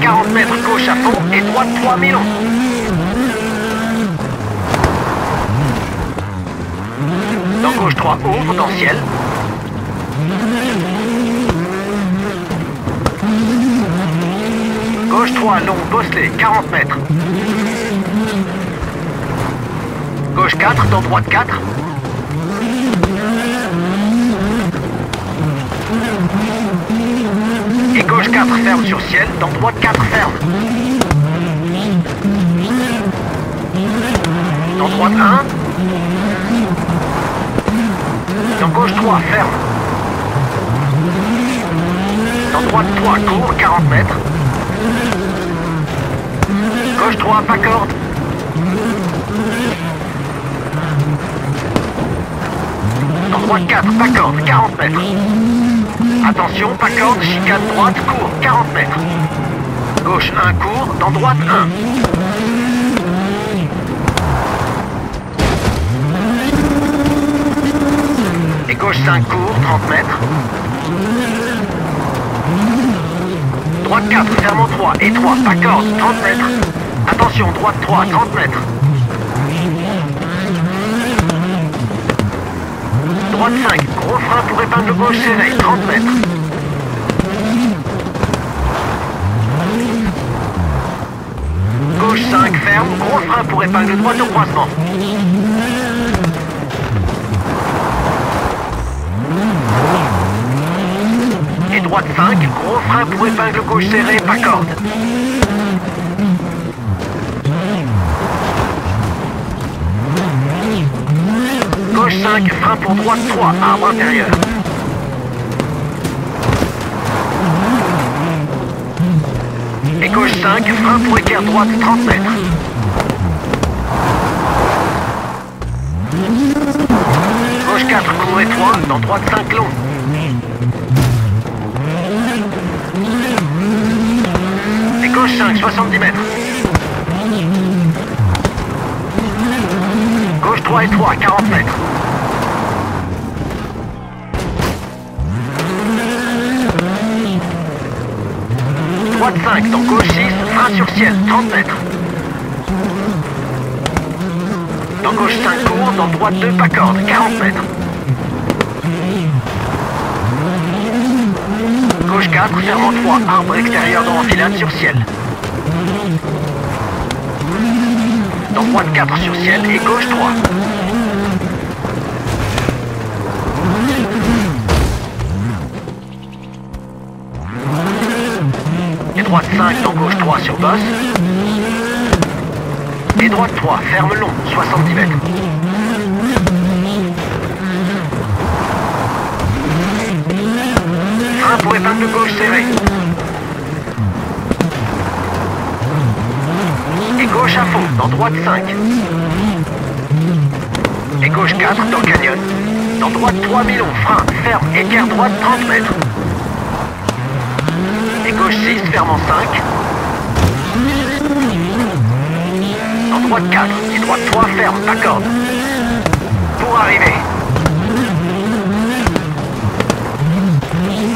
40 mètres gauche à fond et droite 3000 long. Dans gauche 3 ouvre dans ciel. Gauche 3 long bosselé 40 mètres. Gauche 4 dans droite 4. Et gauche 4 ferme sur ciel, dans droite 4 ferme. Dans droite 1. Dans gauche 3 ferme. Dans droite 3 court 40 mètres. Gauche 3 pas corde. Dans droite 4 pas corde 40 mètres. Attention, pas corde, chicane droite, court, 40 mètres. Gauche 1 court, dans droite 1. Et gauche 5 court, 30 mètres. Droite 4, ferme en 3, et 3, pas corde, 30 mètres. Attention, droite 3, 30 mètres. Droite 5, gros frein pour épingle gauche serré, 30 mètres. Gauche 5, ferme, gros frein pour épingle droite au croisement. Et droite 5, gros frein pour épingle gauche serré, pas corde. Gauche 5, frein pour droite 3, arbre intérieur. Et gauche 5, frein pour équerre droite 30 mètres. Gauche 4, court étroit, dans droite 5 long. Et gauche 5, 70 mètres. Gauche 3 étroit, 40 mètres. Droite 5, dans gauche 6, frein sur ciel, 30 mètres. Dans gauche 5 court, dans droite 2, pas corde, 40 mètres. Gauche 4, ferme en 3, arbre extérieur dans enfilade sur ciel. Dans droite 4 sur ciel et gauche 3. Et droite 5 dans gauche 3 sur bosse. Et droite 3, ferme long, 70 mètres. Frein pour épingle gauche serré. Et gauche à fond, dans droite 5. Et gauche 4 dans canyon. Dans droite 3000 frein, ferme, équerre droite 30 mètres. Et gauche 6, ferme en 5. Dans droite 4, et droite 3, ferme, pas corde. Pour arriver.